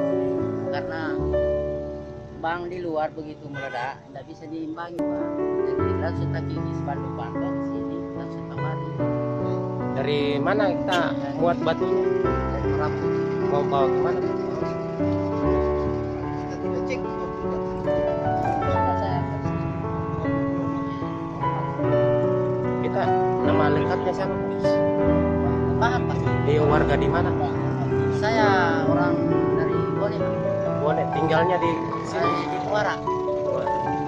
karena bang di luar begitu meledak tidak bisa diimbangi Pak. Jadi langsung lagi di bantu di sini langsung kemari. Dari mana kita muat batunya? Dari Merapu. Mau bawa kemana? Sudah saya kasih. Kita nama lengkapnya siapa? Paham Pak? Dia warga di mana? Saya orang dari Bone Pak. Boleh tinggalnya di Saya sini. di Muara.